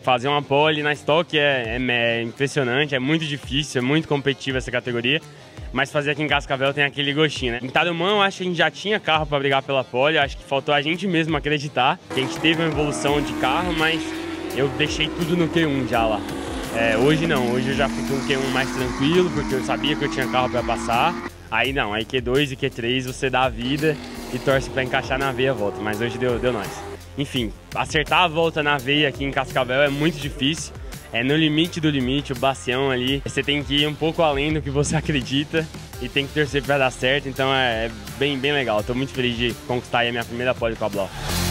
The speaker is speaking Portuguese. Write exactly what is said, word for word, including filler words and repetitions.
fazer uma pole na Stock é, é, é impressionante, é muito difícil, é muito competitiva essa categoria. Mas fazer aqui em Cascavel tem aquele gostinho, né? Em Tarumã, eu acho que a gente já tinha carro para brigar pela pole, acho que faltou a gente mesmo acreditar que a gente teve uma evolução de carro, mas eu deixei tudo no Q um já lá. É, hoje não, hoje eu já fico no Q um mais tranquilo, porque eu sabia que eu tinha carro para passar. Aí não, aí Q dois e Q três você dá a vida e torce para encaixar na veia a volta, mas hoje deu, deu nós. Enfim, acertar a volta na veia aqui em Cascavel é muito difícil. É no limite do limite, o bacião ali. Você tem que ir um pouco além do que você acredita e tem que torcer para dar certo. Então é bem, bem legal. Estou muito feliz de conquistar aí a minha primeira pole com a Blau.